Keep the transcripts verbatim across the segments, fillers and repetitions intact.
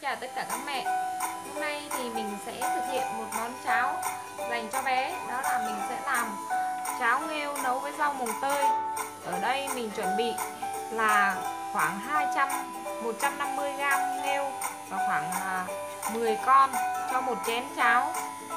chào tất cả các mẹ. Hôm nay thì mình sẽ thực hiện một món cháo dành cho bé. Đó là mình sẽ làm cháo nghêu nấu với rau mùng tơi. Ở đây mình chuẩn bị là khoảng hai trăm một trăm năm mươi gam nghêu và khoảng mười con cho một chén cháo.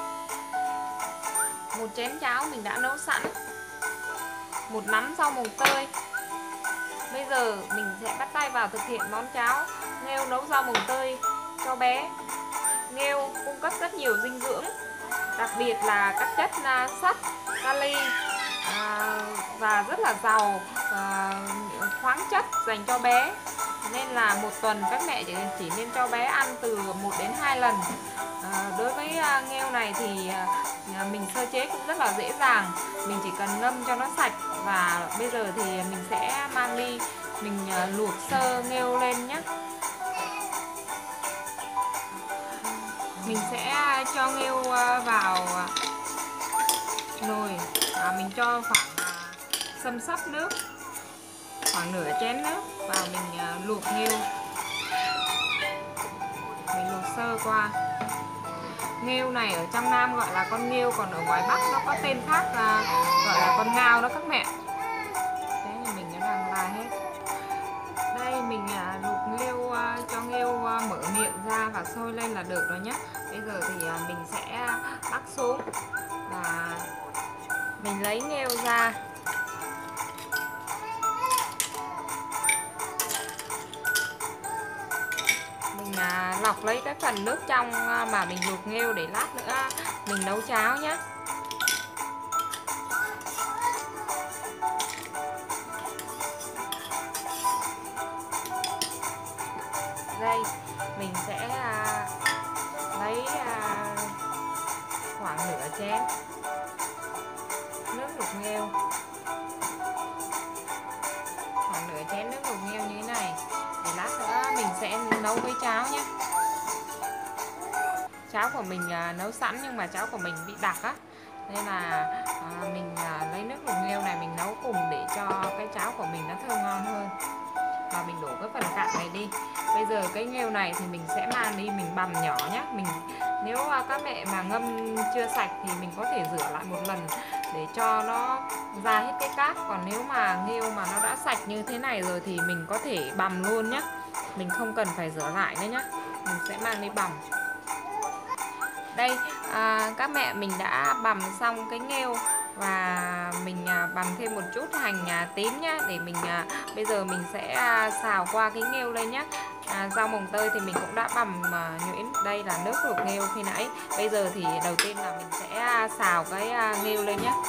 Một chén cháo mình đã nấu sẵn. Một nắm rau mùng tơi. Bây giờ mình sẽ bắt tay vào thực hiện món cháo nghêu nấu rau mùng tơi cho bé. Nghêu cung cấp rất nhiều dinh dưỡng, đặc biệt là các chất sắt, kali và rất là giàu khoáng chất dành cho bé. Nên là một tuần các mẹ chỉ nên cho bé ăn từ một đến hai lần. Đối với nghêu này thì mình sơ chế cũng rất là dễ dàng. Mình chỉ cần ngâm cho nó sạch. Và bây giờ thì mình sẽ mang đi mình luộc sơ nghêu lên nhé. Mình sẽ cho nghêu vào nồi và mình cho khoảng xâm xấp nước, khoảng nửa chén nước vào mình luộc nghêu. Mình luộc sơ qua. Nghêu này ở trong Nam gọi là con nghêu, còn ở ngoài Bắc nó có tên khác là gọi là con ngao đó các mẹ. Thế thì mình đã đang là hết. Đây mình luộc nghêu cho nghêu mở miệng ra và sôi lên là được rồi nhé. Bây giờ thì mình sẽ bắc xuống và mình lấy nghêu ra. Mình lọc lấy cái phần nước trong mà mình luộc nghêu để lát nữa mình nấu cháo nhé. Đây mình sẽ lấy khoảng nửa chén nước luộc nghêu, khoảng nửa chén nước luộc nghêu như thế này để lát nữa mình sẽ nấu với cháo nhé. Cháo của mình nấu sẵn nhưng mà cháo của mình bị đặc á, nên là à, mình lấy nước luộc nghêu này mình nấu cùng để cho cái cháo của mình nó thơm ngon hơn. Và mình đổ cái phần cạn này đi. Bây giờ cái nghêu này thì mình sẽ mang đi mình bằm nhỏ nhé. Mình nếu các mẹ mà ngâm chưa sạch thì mình có thể rửa lại một lần để cho nó ra hết cái cát. Còn nếu mà nghêu mà nó đã sạch như thế này rồi thì mình có thể bằm luôn nhé. Mình không cần phải rửa lại nữa nhé. Mình sẽ mang đi bằm. Đây à, các mẹ mình đã bằm xong cái nghêu và mình à, bằm thêm một chút hành à, tím nhá, để mình à, bây giờ mình sẽ à, xào qua cái nghêu lên nhé. À, rau mồng tơi thì mình cũng đã bằm à, nhuyễn. Đây là nước luộc nghêu khi nãy. Bây giờ thì đầu tiên là mình sẽ à, xào cái à, nghêu lên nhé.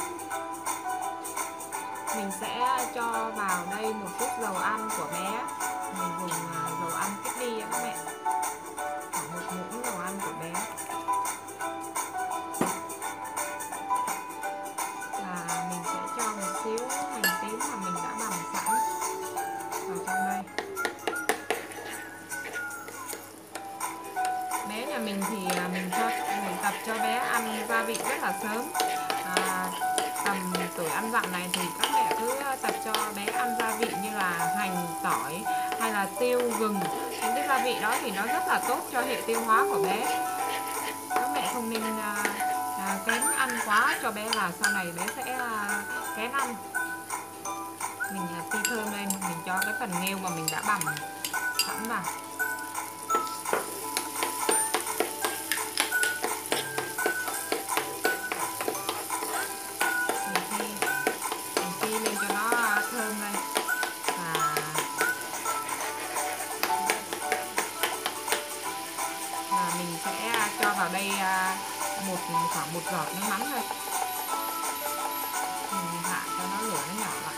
Mình sẽ cho vào đây một chút dầu ăn của bé. Mình dùng à, dầu ăn kích đi các mẹ, khoảng một muỗng dầu ăn của bé. Xíu hành tím mà mình đã bằm sẵn vào trong đây. Bé nhà mình thì mình cho mình tập cho bé ăn gia vị rất là sớm. À, tầm tuổi ăn dặm này thì các mẹ cứ tập cho bé ăn gia vị như là hành, tỏi hay là tiêu, gừng. Những cái gia vị đó thì nó rất là tốt cho hệ tiêu hóa của bé. Các mẹ không nên à, à, kén ăn quá cho bé, là sau này bé sẽ à, kén ăn. Mình phi thơm lên, mình cho cái phần nghêu mà mình đã bằm sẵn vào. Mình phi, mình phi lên cho nó thơm lên. Và, và mình sẽ cho vào đây một khoảng một giọt nước mắm thôi. Mình hạ cho nó lửa nó nhỏ lại.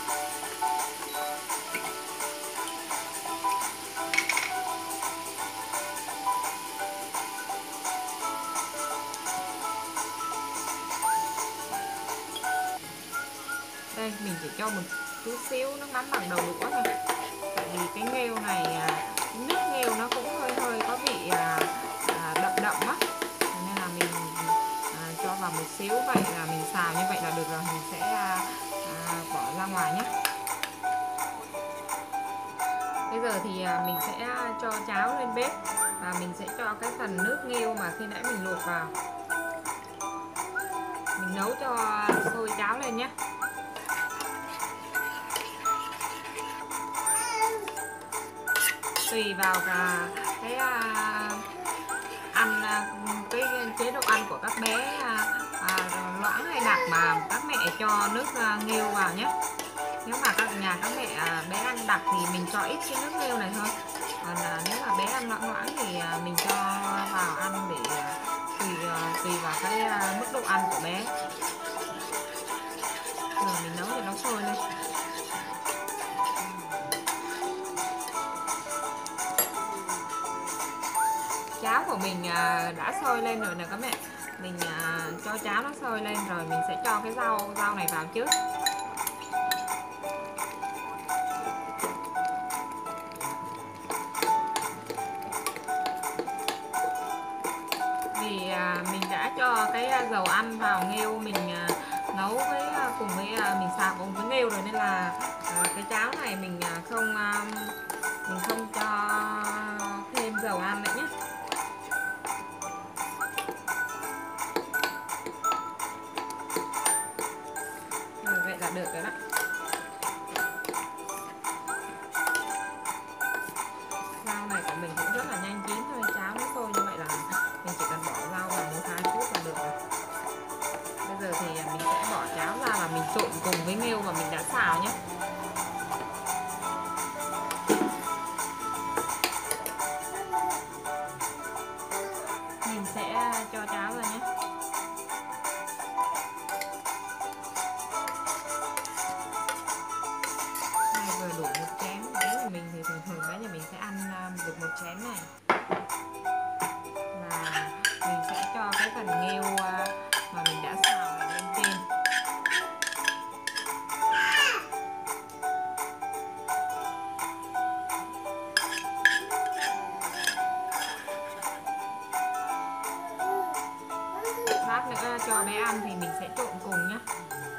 Đây mình chỉ cho một chút xíu nước mắm bằng đầu đũa thôi. Tại vì cái nghêu này, cái nước nghêu nó cũng hơi hơi có vị à, à, đậm đậm á, nên là mình à, cho vào một xíu. Vậy là mình xào như vậy là được rồi. Mình sẽ à, à, bỏ ra ngoài nhé. Bây giờ thì à, mình sẽ cho cháo lên bếp và và mình sẽ cho cái phần nước nghêu mà khi nãy mình luộc vào. Mình nấu cho sôi cháo lên nhé. Tùy vào cả cái ăn cái chế độ ăn của các bé à, loãng hay đặc mà các mẹ cho nước nghêu vào nhé. Nếu mà các nhà các mẹ bé ăn đặc thì mình cho ít cái nước nghêu này thôi. Còn nếu mà bé ăn loãng loãng thì mình cho vào ăn để tùy tùy vào cái mức độ ăn của bé. Rồi mình nấu để nó sôi lên. Cháo của mình đã sôi lên rồi nè các mẹ. Mình cho cháo nó sôi lên rồi mình sẽ cho cái rau rau này vào trước. Vì mình đã cho cái dầu ăn vào nghêu mình nấu với cùng với mình xào cùng với nghêu rồi, nên là cái cháo này mình không mình không cho thêm dầu ăn nữa nhé. Rồi vậy là được rồi đó. Rau này của mình cũng rất là nhanh chín thôi, cháo nó sôi như vậy là mình chỉ cần bỏ rau vào một hai phút là được rồi. Bây giờ thì mình sẽ bỏ cháo ra và mình trộn cùng với nghêu mà mình đã xào nhé. Mình sẽ cho cháo ra nhé. Này vừa đủ một chén, bé nhà mình thì thường thường bé nhà mình sẽ ăn được một chén này. Và mình sẽ cho cái phần nghêu mà mình đã xào lên trên. Lát nữa cho bé ăn thì mình sẽ trộn cùng nhé.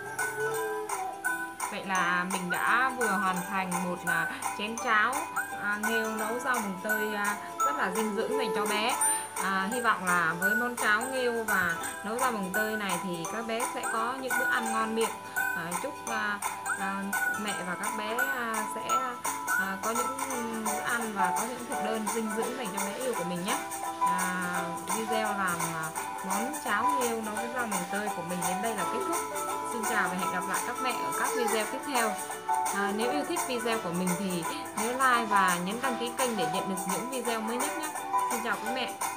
Vậy là mình đã vừa hoàn thành một chén cháo à, nghêu nấu rau mùng tơi à, rất là dinh dưỡng dành cho bé. À, hy vọng là với món cháo nghêu và nấu rau mùng tơi này thì các bé sẽ có những bữa ăn ngon miệng. À, chúc à, à, mẹ và các bé à, sẽ à, có những bữa ăn và có những thực đơn dinh dưỡng dành cho bé yêu của mình nhé. À, video làm món cháo nghêu nấu với rau mùng tơi của mình đến đây là kết thúc. Xin chào và hẹn gặp lại các mẹ ở các video tiếp theo. À, nếu yêu thích video của mình thì nhớ like và nhấn đăng ký kênh để nhận được những video mới nhất nhé. Xin chào các mẹ.